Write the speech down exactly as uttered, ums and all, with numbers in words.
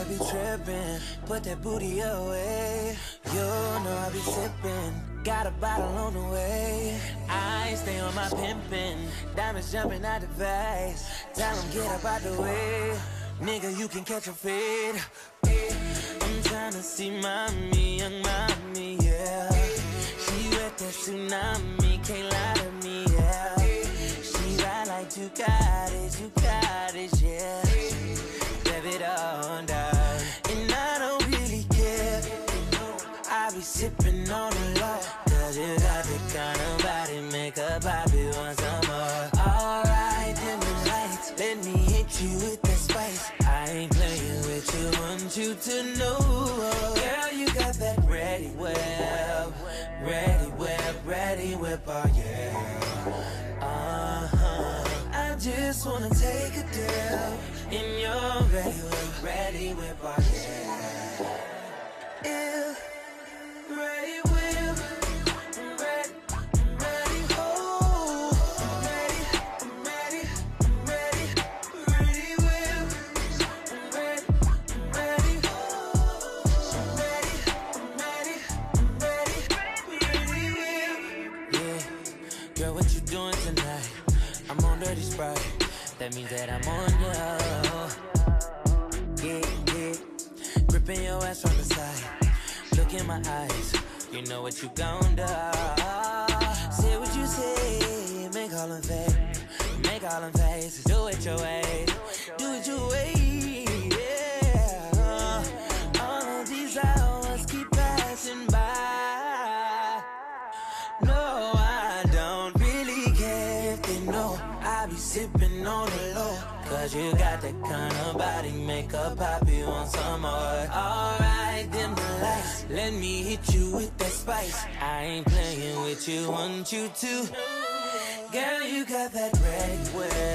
I be trippin', put that booty away. You know I be sippin', got a bottle on the way. I stay on my pimpin', diamonds jumping out the vase. Tell them get up out the way, nigga you can catch a fade. I'm tryna see mommy, young mommy, yeah. She with that tsunami, can't lie to me, yeah. She ride like Ducatis, Ducatis, yeah. Rev it on down, and I don't really care. I be sippin' on the law, cause you got the kind of body, make a poppy want some more. Alright, dim the lights, let me hit you with that spice. I ain't playing with you, want you to know. Girl, you got that ready whip, ready whip, ready whip, oh yeah. Uh-huh, I just wanna take a dip in your ready whip, ready whip, oh yeah. Yeah. Ready whip, I'm ready, I'm ready, oh, I'm ready, I'm ready, I'm ready, ready whip, I'm ready, I'm ready, oh, I'm ready, I'm ready, I'm ready, ready whip. Yeah, girl, what you doing tonight? I'm on Dirty Sprite, that means that I'm on you. Yeah, yeah, gripping your ass from the side. Look in my eyes, you know what you gon' do. Say what you say, make all them fake, make all them faces. Do it your way, do it your way, yeah. All of these hours keep passing by. No, I don't really care if they know I be sipping on the low, cause you got that kind of body, make a poppy want some more. Alright, dim the lights, let me hit you with that spice. I ain't playing with you, want you to. Girl, you got that red whip,